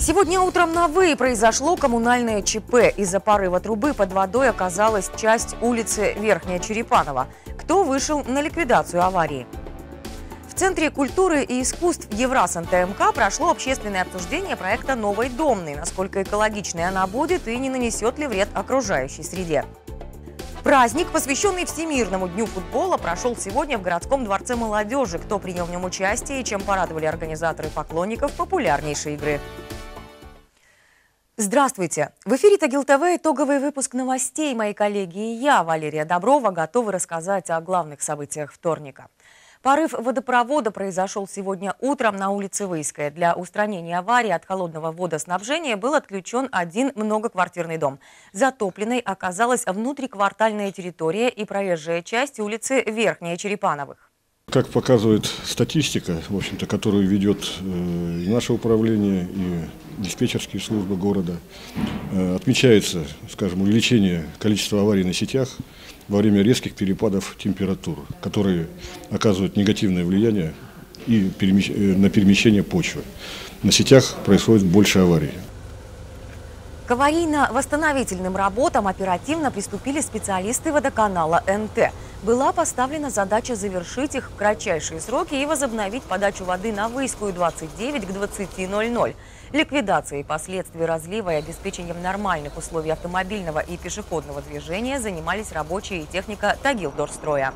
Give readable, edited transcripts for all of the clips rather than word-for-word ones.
Сегодня утром на Выи произошло коммунальное ЧП. Из-за порыва трубы под водой оказалась часть улицы Верхняя Черепанова. Кто вышел на ликвидацию аварии? В Центре культуры и искусств Еврасан ТМК прошло общественное обсуждение проекта «Новой Домной». Насколько экологичной она будет и не нанесет ли вред окружающей среде. Праздник, посвященный Всемирному дню футбола, прошел сегодня в городском дворце молодежи. Кто принял в нем участие и чем порадовали организаторы поклонников популярнейшей игры. Здравствуйте! В эфире Тагил ТВ итоговый выпуск новостей. Мои коллеги и я, Валерия Доброва, готовы рассказать о главных событиях вторника. Порыв водопровода произошел сегодня утром на улице Выйская. Для устранения аварии от холодного водоснабжения был отключен один многоквартирный дом. Затопленной оказалась внутриквартальная территория и проезжая часть улицы Верхняя Черепановых. Как показывает статистика, в общем-то, которую ведет и наше управление, и диспетчерские службы города, отмечается, скажем, увеличение количества аварий на сетях во время резких перепадов температур, которые оказывают негативное влияние и на перемещение почвы. На сетях происходит больше аварий. К аварийно-восстановительным работам оперативно приступили специалисты водоканала НТ. Была поставлена задача завершить их в кратчайшие сроки и возобновить подачу воды на Выйскую 29 к 20:00. Ликвидацией последствий разлива и обеспечением нормальных условий автомобильного и пешеходного движения занимались рабочие и техника Тагилдорстроя.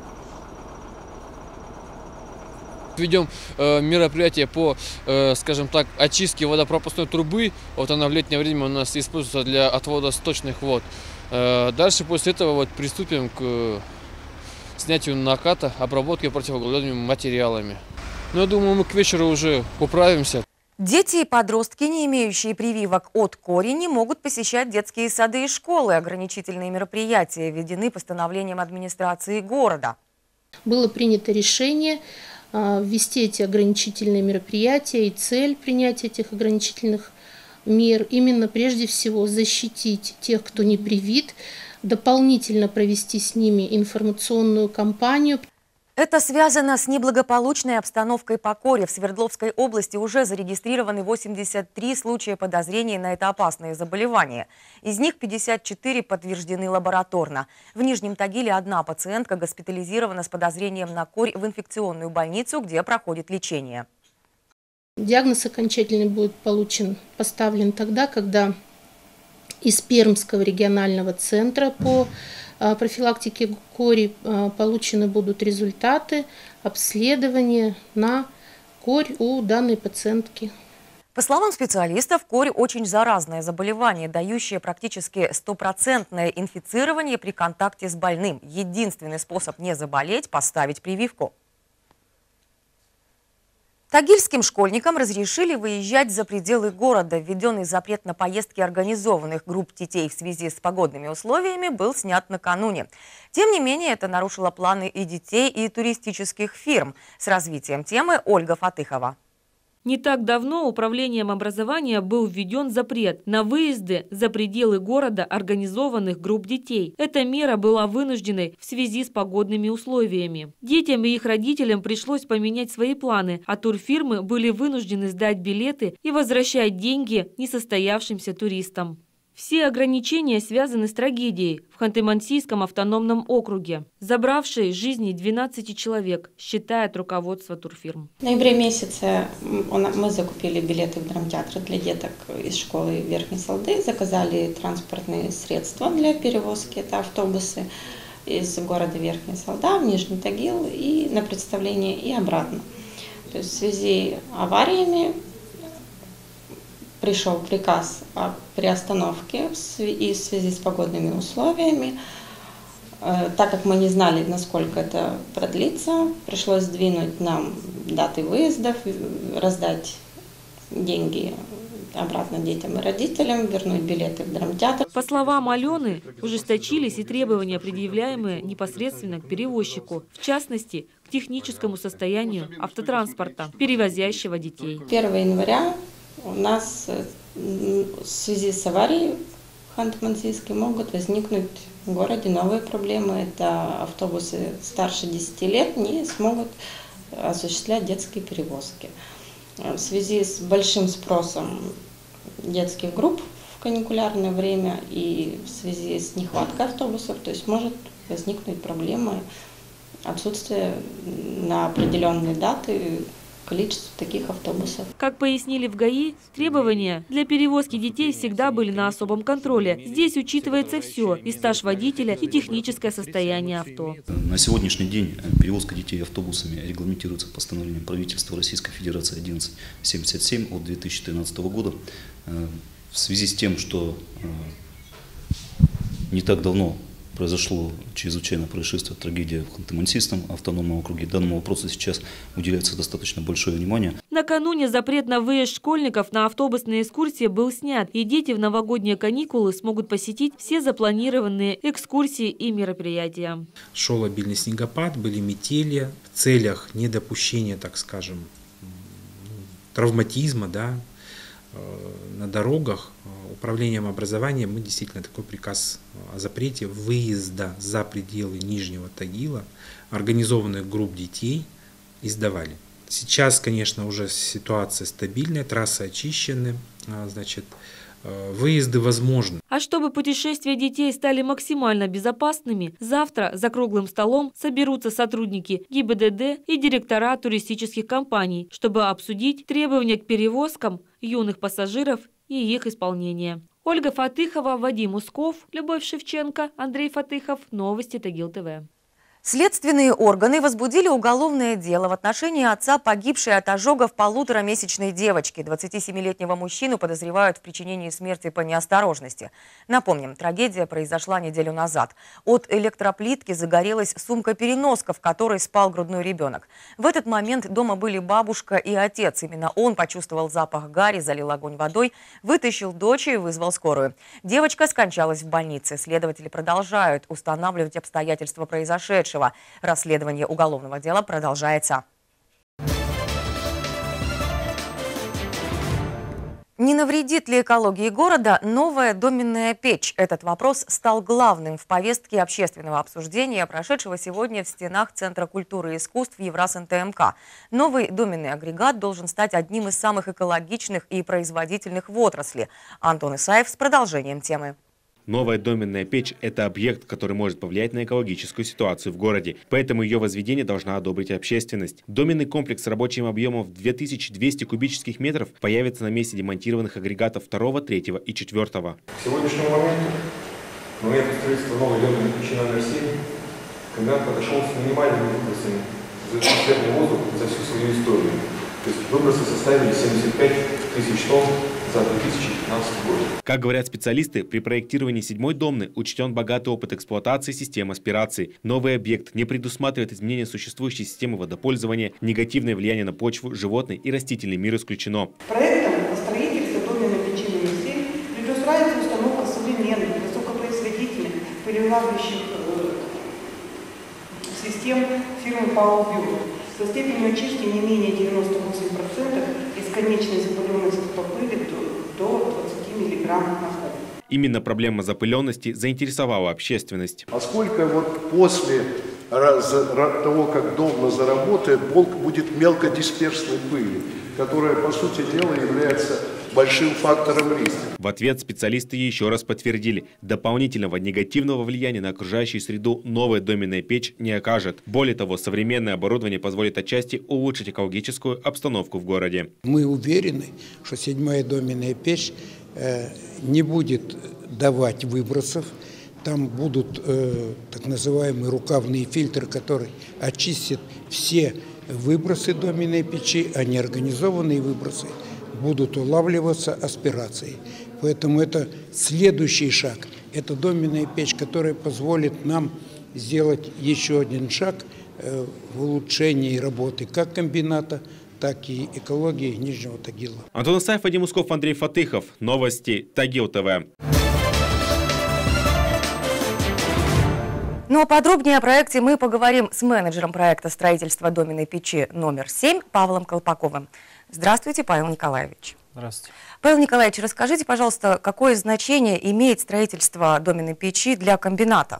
Ведем мероприятие по, скажем так, очистке водопропускной трубы. Вот она в летнее время у нас используется для отвода сточных вод. Дальше после этого приступим к снятию наката, обработке противоугольными материалами. Но я думаю, мы к вечеру уже управимся. Дети и подростки, не имеющие прививок от кори, не могут посещать детские сады и школы. Ограничительные мероприятия введены постановлением администрации города. Было принято решение ввести эти ограничительные мероприятия, и цель принятия этих ограничительных мер именно прежде всего защитить тех, кто не привит, дополнительно провести с ними информационную кампанию. Это связано с неблагополучной обстановкой по коре. В Свердловской области уже зарегистрированы 83 случая подозрений на это опасное заболевание. Из них 54 подтверждены лабораторно. В Нижнем Тагиле одна пациентка госпитализирована с подозрением на корь в инфекционную больницу, где проходит лечение. Диагноз окончательный будет поставлен тогда, когда из Пермского регионального центра по профилактике кори получены будут результаты обследования на корь у данной пациентки. По словам специалистов, корь очень заразное заболевание, дающее практически стопроцентное инфицирование при контакте с больным. Единственный способ не заболеть – поставить прививку. Тагильским школьникам разрешили выезжать за пределы города. Введенный запрет на поездки организованных групп детей в связи с погодными условиями был снят накануне. Тем не менее, это нарушило планы и детей, и туристических фирм. С развитием темы Ольга Фатыхова. Не так давно управлением образования был введен запрет на выезды за пределы города организованных групп детей. Эта мера была вынужденной в связи с погодными условиями. Детям и их родителям пришлось поменять свои планы, а турфирмы были вынуждены сдать билеты и возвращать деньги несостоявшимся туристам. Все ограничения связаны с трагедией в Ханты-Мансийском автономном округе, забравшей жизни 12 человек, считает руководство турфирм. В ноябре месяце мы закупили билеты в драмтеатр для деток из школы Верхней Салды, заказали транспортные средства для перевозки, это автобусы из города Верхняя Салда в Нижний Тагил и на представление и обратно. То есть в связи с авариями пришел приказ о приостановке и в связи с погодными условиями. Так как мы не знали, насколько это продлится, пришлось сдвинуть нам даты выездов, раздать деньги обратно детям и родителям, вернуть билеты в драмтеатр. По словам Алены, ужесточились и требования, предъявляемые непосредственно к перевозчику, в частности, к техническому состоянию автотранспорта, перевозящего детей. 1 января у нас в связи с аварией в Ханты-Мансийске могут возникнуть в городе новые проблемы. Это автобусы старше 10 лет не смогут осуществлять детские перевозки. В связи с большим спросом детских групп в каникулярное время и в связи с нехваткой автобусов, то есть может возникнуть проблема отсутствия на определенные даты количество таких автобусов. Как пояснили в ГАИ, требования для перевозки детей всегда были на особом контроле. Здесь учитывается все – и стаж водителя, и техническое состояние авто. На сегодняшний день перевозка детей автобусами регламентируется постановлением правительства Российской Федерации 1177 от 2013 года. В связи с тем, что не так давно произошло чрезвычайное происшествие, трагедия в Ханты-Мансийском автономном округе. Данному вопросу сейчас уделяется достаточно большое внимание. Накануне запрет на выезд школьников на автобусные экскурсии был снят, и дети в новогодние каникулы смогут посетить все запланированные экскурсии и мероприятия. Шел обильный снегопад, были метели. В целях недопущения, так скажем, травматизма, на дорогах управлением образования мы действительно такой приказ о запрете выезда за пределы Нижнего Тагила организованных групп детей издавали. Сейчас, конечно, уже ситуация стабильная, трассы очищены, выезды возможны. А чтобы путешествия детей стали максимально безопасными, завтра за круглым столом соберутся сотрудники ГИБДД и директора туристических компаний, чтобы обсудить требования к перевозкам юных пассажиров и их исполнение. Ольга Фатыхова, Вадим Усков, Любовь Шевченко, Андрей Фатыхов. Новости Тагил ТВ. Следственные органы возбудили уголовное дело в отношении отца, погибшей от ожогов полуторамесячной девочки. 27-летнего мужчину подозревают в причинении смерти по неосторожности. Напомним, трагедия произошла неделю назад. От электроплитки загорелась сумка-переноска, в которой спал грудной ребенок. В этот момент дома были бабушка и отец. Именно он почувствовал запах гари, залил огонь водой, вытащил дочь и вызвал скорую. Девочка скончалась в больнице. Следователи продолжают устанавливать обстоятельства произошедшего. Расследование уголовного дела продолжается. Не навредит ли экологии города новая доменная печь? Этот вопрос стал главным в повестке общественного обсуждения, прошедшего сегодня в стенах Центра культуры и искусств Еврас-НТМК. Новый доменный агрегат должен стать одним из самых экологичных и производительных в отрасли. Антон Исаев с продолжением темы. Новая доменная печь – это объект, который может повлиять на экологическую ситуацию в городе, поэтому ее возведение должна одобрить общественность. Доменный комплекс с рабочим объемом в 2200 кубических метров появится на месте демонтированных агрегатов 2, 3 и 4. К сегодняшнему моменту строительства новой доменной печи номер 7 комбинат подошел с минимальными выбросами за атмосферный воздух за всю свою историю. То есть выбросы составили 75 тысяч тонн за 2015 год. Как говорят специалисты, при проектировании 7-й домны учтен богатый опыт эксплуатации систем аспирации. Новый объект не предусматривает изменения существующей системы водопользования, негативное влияние на почву, животный и растительный мир исключено. Проектом по строительству доменной печи номер 7 предусматривается установка современных, высокопроизводительных, пылевлагающих систем фирмы Пауэлл со степенью очистки не менее 98% и с конечной запыленностью по пыли до 20 мг на куб. Именно проблема запыленности заинтересовала общественность. А сколько после того, как домна заработает, полк будет мелкодисперсной пыли, которая, по сути дела, является большим фактором риска. В ответ специалисты еще раз подтвердили, дополнительного негативного влияния на окружающую среду новая доменная печь не окажет. Более того, современное оборудование позволит отчасти улучшить экологическую обстановку в городе. Мы уверены, что 7-я доменная печь не будет давать выбросов. Там будут так называемые рукавные фильтры, которые очистят все выбросы доменной печи, а неорганизованные выбросы будут улавливаться аспирацией. Поэтому это следующий шаг. Это доменная печь, которая позволит нам сделать еще один шаг в улучшении работы как комбината, так и экологии Нижнего Тагила. Антон Исаев, Вадим Усков, Андрей Фатыхов. Новости Тагил ТВ. Ну а подробнее о проекте мы поговорим с менеджером проекта строительства доменной печи номер 7 Павлом Колпаковым. Здравствуйте, Павел Николаевич. Здравствуйте. Павел Николаевич, расскажите, пожалуйста, какое значение имеет строительство доменной печи для комбината?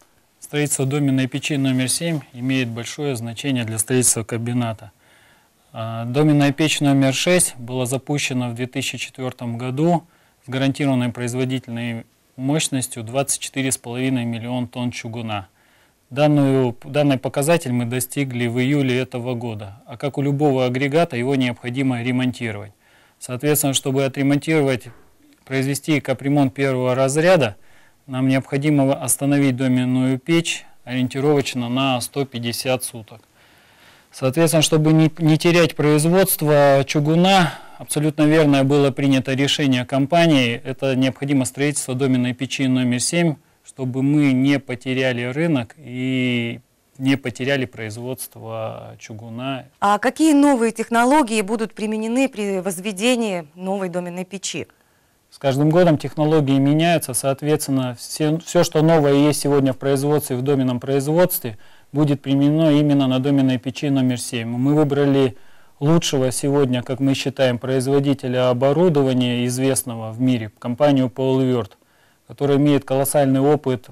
Строительство доменной печи номер 7 имеет большое значение для строительства комбината. Доменная печь номер 6 была запущена в 2004 году с гарантированной производительной мощностью 24,5 миллиона тонн чугуна. Данный показатель мы достигли в июле этого года, а как у любого агрегата его необходимо ремонтировать. Соответственно, чтобы отремонтировать, произвести капремонт первого разряда, нам необходимо остановить доменную печь ориентировочно на 150 суток. Соответственно, чтобы не терять производство чугуна, абсолютно верное было принято решение компании, это необходимо строительство доменной печи номер 7, чтобы мы не потеряли рынок и не потеряли производство чугуна. А какие новые технологии будут применены при возведении новой доменной печи? С каждым годом технологии меняются, соответственно, все, что новое есть сегодня в производстве, в доменном производстве, будет применено именно на доменной печи номер 7. Мы выбрали лучшего сегодня, как мы считаем, производителя оборудования, известного в мире, компанию Polyvert, которая имеет колоссальный опыт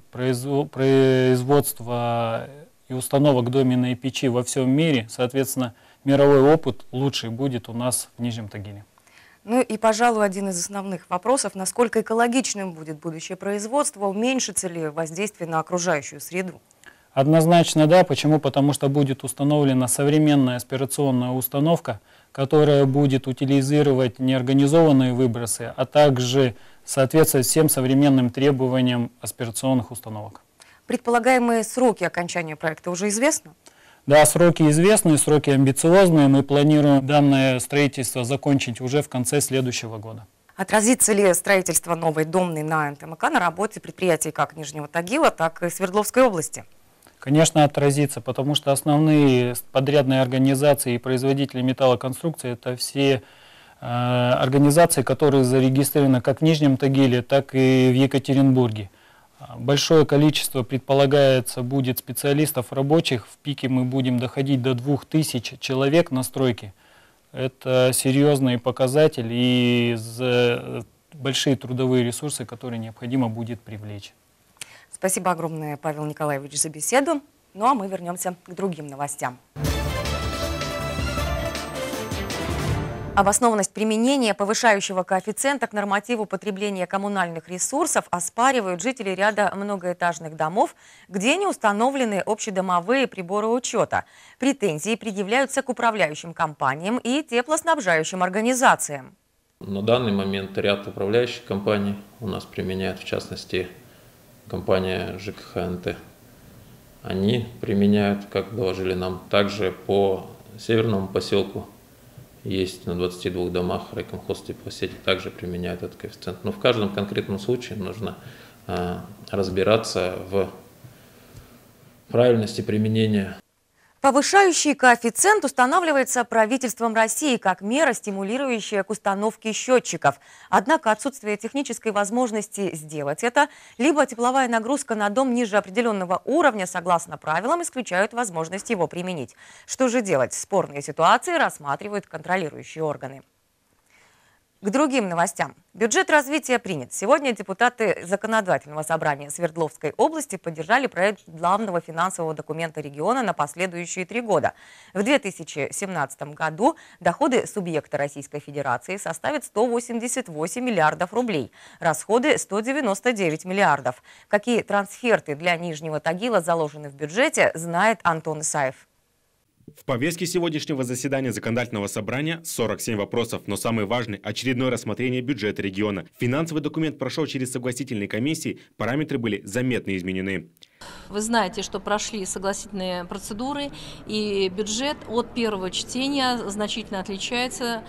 производства и установок доменной печи во всем мире. Соответственно, мировой опыт лучший будет у нас в Нижнем Тагиле. Ну и, пожалуй, один из основных вопросов, насколько экологичным будет будущее производство, уменьшится ли воздействие на окружающую среду? Однозначно да. Почему? Потому что будет установлена современная аспирационная установка, которая будет утилизировать неорганизованные выбросы, а также соответствовать всем современным требованиям аспирационных установок. Предполагаемые сроки окончания проекта уже известны? Да, сроки известны, сроки амбициозные. Мы планируем данное строительство закончить уже в конце следующего года. Отразится ли строительство новой домной на НТМК на работе предприятий как Нижнего Тагила, так и Свердловской области? Конечно, отразится, потому что основные подрядные организации и производители металлоконструкции – это все организации, которые зарегистрированы как в Нижнем Тагиле, так и в Екатеринбурге. Большое количество, предполагается, будет специалистов рабочих. В пике мы будем доходить до 2000 человек на стройке. Это серьезный показатель и большие трудовые ресурсы, которые необходимо будет привлечь. Спасибо огромное, Павел Николаевич, за беседу. Ну а мы вернемся к другим новостям. Обоснованность применения повышающего коэффициента к нормативу потребления коммунальных ресурсов оспаривают жители ряда многоэтажных домов, где не установлены общедомовые приборы учета. Претензии предъявляются к управляющим компаниям и теплоснабжающим организациям. На данный момент ряд управляющих компаний у нас применяют, в частности, компания ЖКХ НТ. Они применяют, как доложили нам, также по северному поселку. Есть на 22 домах райкомхоз теплосети, также применяют этот коэффициент. Но в каждом конкретном случае нужно разбираться в правильности применения. Повышающий коэффициент устанавливается правительством России как мера, стимулирующая к установке счетчиков. Однако отсутствие технической возможности сделать это, либо тепловая нагрузка на дом ниже определенного уровня, согласно правилам, исключают возможность его применить. Что же делать? Спорные ситуации рассматривают контролирующие органы. К другим новостям. Бюджет развития принят. Сегодня депутаты Законодательного собрания Свердловской области поддержали проект главного финансового документа региона на последующие 3 года. В 2017 году доходы субъекта Российской Федерации составят 188 миллиардов рублей, расходы 199 миллиардов. Какие трансферты для Нижнего Тагила заложены в бюджете, знает Антон Исаев. В повестке сегодняшнего заседания Законодательного собрания 47 вопросов, но самый важный – очередное рассмотрение бюджета региона. Финансовый документ прошел через согласительные комиссии, параметры были заметно изменены. Вы знаете, что прошли согласительные процедуры, и бюджет от первого чтения значительно отличается.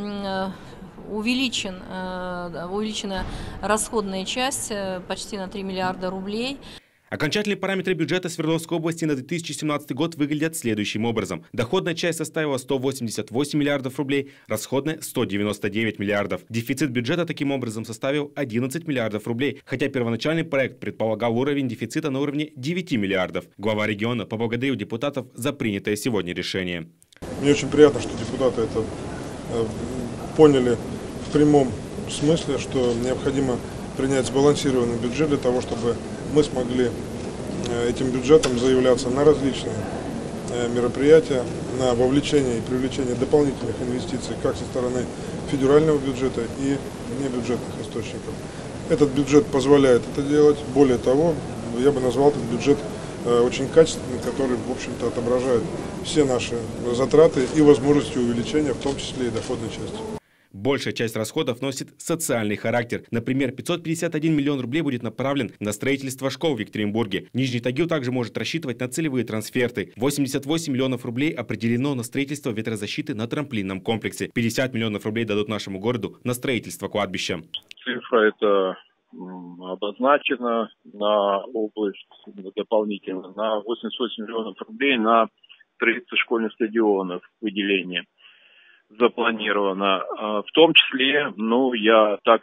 Увеличена расходная часть почти на 3 миллиарда рублей. Окончательные параметры бюджета Свердловской области на 2017 год выглядят следующим образом. Доходная часть составила 188 миллиардов рублей, расходная – 199 миллиардов. Дефицит бюджета таким образом составил 11 миллиардов рублей, хотя первоначальный проект предполагал уровень дефицита на уровне 9 миллиардов. Глава региона поблагодарил депутатов за принятое сегодня решение. Мне очень приятно, что депутаты это поняли в прямом смысле, что необходимо принять сбалансированный бюджет для того, чтобы мы смогли этим бюджетом заявляться на различные мероприятия на вовлечение и привлечение дополнительных инвестиций как со стороны федерального бюджета и небюджетных источников. Этот бюджет позволяет это делать. Более того, я бы назвал этот бюджет очень качественным, который, в общем-то, отображает все наши затраты и возможности увеличения, в том числе и доходной части. Большая часть расходов носит социальный характер. Например, 551 миллион рублей будет направлен на строительство школ в Екатеринбурге. Нижний Тагил также может рассчитывать на целевые трансферты. 88 миллионов рублей определено на строительство ветрозащиты на трамплинном комплексе. 50 миллионов рублей дадут нашему городу на строительство кладбища. Цифра эта обозначена на область дополнительно на 88 миллионов рублей на строительство школьных стадионов, выделение запланировано. В том числе, я так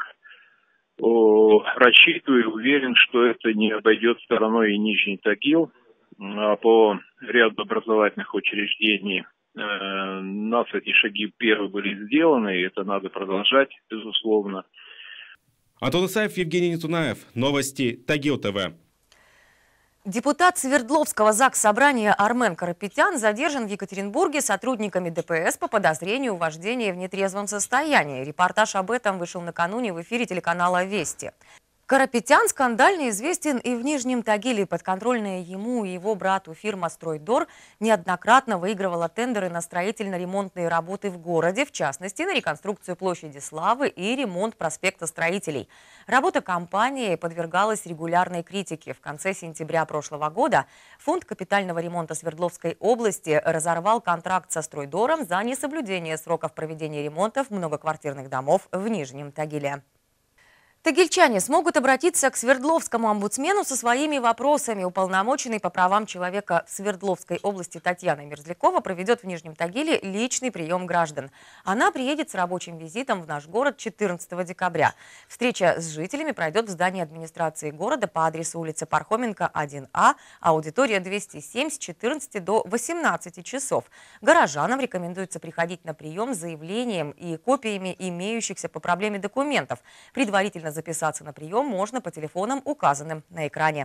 рассчитываю и уверен, что это не обойдет стороной и Нижний Тагил. По ряду образовательных учреждений у нас эти шаги первые были сделаны, и это надо продолжать, безусловно. Антон Исаев, Евгений Нетунаев. Новости Тагил ТВ. Депутат Свердловского Заксобрания Армен Карапетян задержан в Екатеринбурге сотрудниками ДПС по подозрению в вождении в нетрезвом состоянии. Репортаж об этом вышел накануне в эфире телеканала «Вести». Карапетян скандально известен и в Нижнем Тагиле. Подконтрольная ему и его брату фирма «Стройдор» неоднократно выигрывала тендеры на строительно-ремонтные работы в городе, в частности, на реконструкцию площади Славы и ремонт проспекта Строителей. Работа компании подвергалась регулярной критике. В конце сентября прошлого года Фонд капитального ремонта Свердловской области разорвал контракт со «Стройдором» за несоблюдение сроков проведения ремонтов многоквартирных домов в Нижнем Тагиле. Тагильчане смогут обратиться к Свердловскому омбудсмену со своими вопросами. Уполномоченный по правам человека в Свердловской области Татьяна Мерзлякова проведет в Нижнем Тагиле личный прием граждан. Она приедет с рабочим визитом в наш город 14 декабря. Встреча с жителями пройдет в здании администрации города по адресу улица Пархоменко, 1А, аудитория 207 с 14 до 18 часов. Горожанам рекомендуется приходить на прием с заявлением и копиями имеющихся по проблеме документов. Предварительно записаться на прием можно по телефонам, указанным на экране.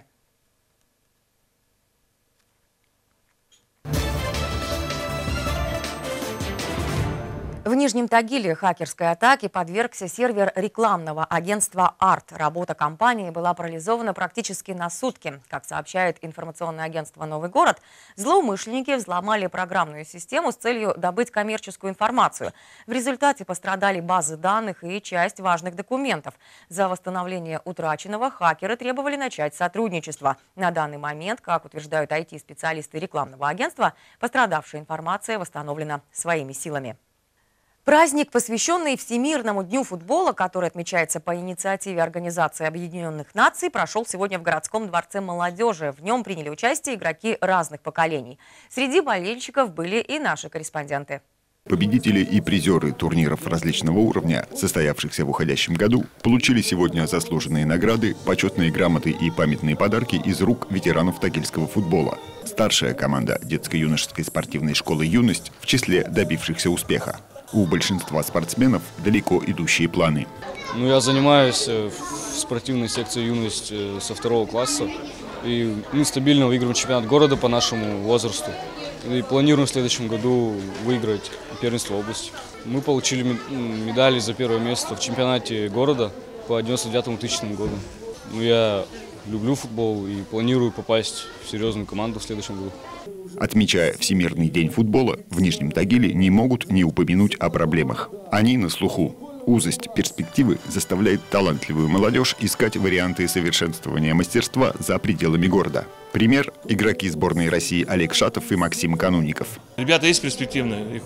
В Нижнем Тагиле хакерской атаке подвергся сервер рекламного агентства «Арт». Работа компании была парализована практически на сутки. Как сообщает информационное агентство «Новый город», злоумышленники взломали программную систему с целью добыть коммерческую информацию. В результате пострадали базы данных и часть важных документов. За восстановление утраченного хакеры требовали начать сотрудничество. На данный момент, как утверждают IT-специалисты рекламного агентства, пострадавшая информация восстановлена своими силами. Праздник, посвященный Всемирному дню футбола, который отмечается по инициативе Организации Объединенных Наций, прошел сегодня в городском дворце молодежи. В нем приняли участие игроки разных поколений. Среди болельщиков были и наши корреспонденты. Победители и призеры турниров различного уровня, состоявшихся в уходящем году, получили сегодня заслуженные награды, почетные грамоты и памятные подарки из рук ветеранов тагильского футбола. Старшая команда детско-юношеской спортивной школы «Юность» в числе добившихся успеха. У большинства спортсменов далеко идущие планы. Я занимаюсь в спортивной секции «Юность» со 2 класса. И мы стабильно выигрываем чемпионат города по нашему возрасту. И планируем в следующем году выиграть первенство области. Мы получили медали за первое место в чемпионате города по 99-2000 году. Я люблю футбол и планирую попасть в серьезную команду в следующем году. Отмечая Всемирный день футбола, в Нижнем Тагиле не могут не упомянуть о проблемах. Они на слуху. Узость перспективы заставляет талантливую молодежь искать варианты совершенствования мастерства за пределами города. Пример – игроки сборной России Олег Шатов и Максим Канунников. Ребята есть перспективные,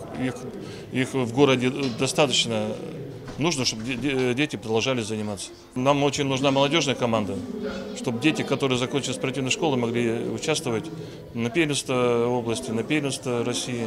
их в городе достаточно. Нужно, чтобы дети продолжали заниматься. Нам очень нужна молодежная команда, чтобы дети, которые закончили спортивную школу, могли участвовать на первенстве области, на первенстве России,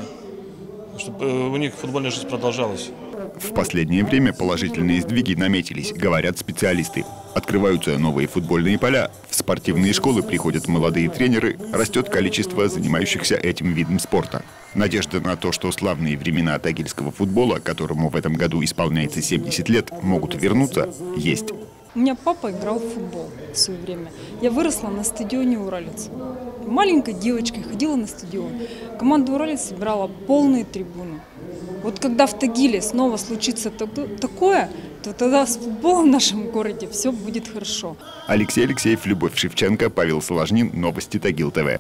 чтобы у них футбольная жизнь продолжалась. В последнее время положительные сдвиги наметились, говорят специалисты. Открываются новые футбольные поля, в спортивные школы приходят молодые тренеры, растет количество занимающихся этим видом спорта. Надежда на то, что славные времена тагильского футбола, которому в этом году исполняется 70 лет, могут вернуться, есть. У меня папа играл в футбол в свое время. Я выросла на стадионе «Уралец». Маленькой девочкой ходила на стадион. Команда «Уралец» собирала полные трибуны. Вот когда в Тагиле снова случится такое, то тогда с футболом в нашем городе все будет хорошо. Алексей Алексеев, Любовь Шевченко, Павел Соложнин. Новости Тагил ТВ.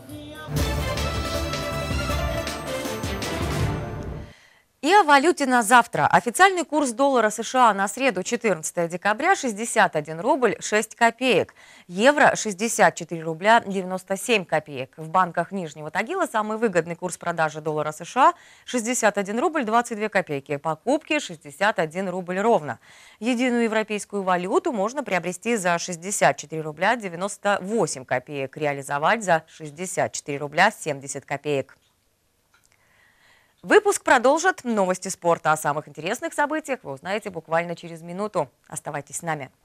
И о валюте на завтра. Официальный курс доллара США на среду 14 декабря 61 рубль 6 копеек. Евро 64 рубля 97 копеек. В банках Нижнего Тагила самый выгодный курс продажи доллара США 61 рубль 22 копейки. Покупки 61 рубль ровно. Единую европейскую валюту можно приобрести за 64 рубля 98 копеек. Реализовать за 64 рубля 70 копеек. Выпуск продолжат новости спорта. О самых интересных событиях вы узнаете буквально через минуту. Оставайтесь с нами.